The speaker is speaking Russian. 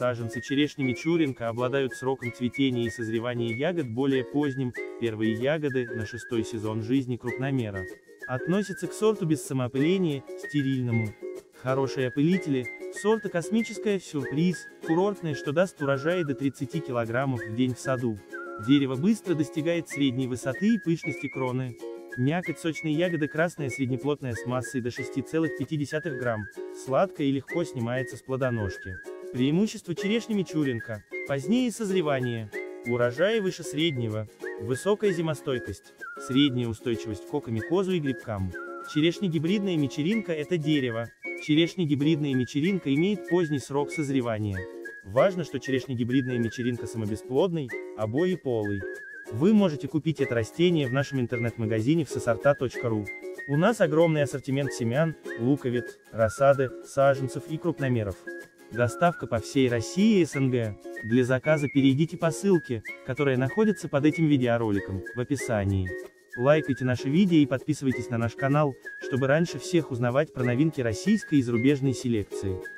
Саженцы черешни Мичуринка обладают сроком цветения и созревания ягод более поздним, первые ягоды, на 6-й сезон жизни крупномера. Относятся к сорту без самоопыления, стерильному. Хорошие опылители, сорта космическая, сюрприз, курортные, что даст урожай до 30 кг в день в саду. Дерево быстро достигает средней высоты и пышности кроны. Мякоть, сочные ягоды красная, среднеплотная с массой до 6,5 грамм, сладкая и легко снимается с плодоножки. Преимущество черешни Мичуринка: позднее созревание, урожай выше среднего, высокая зимостойкость, средняя устойчивость к кокомикозу и грибкам. Черешня гибридная Мичуринка — это дерево. Черешня гибридная Мичуринка имеет поздний срок созревания. Важно, что черешня гибридная Мичуринка самобесплодный, обоеполый. Вы можете купить это растение в нашем интернет-магазине всесорта.ру. У нас огромный ассортимент семян, луковиц, рассады, саженцев и крупномеров. Доставка по всей России и СНГ. Для заказа перейдите по ссылке, которая находится под этим видеороликом, в описании. Лайкайте наши видео и подписывайтесь на наш канал, чтобы раньше всех узнавать про новинки российской и зарубежной селекции.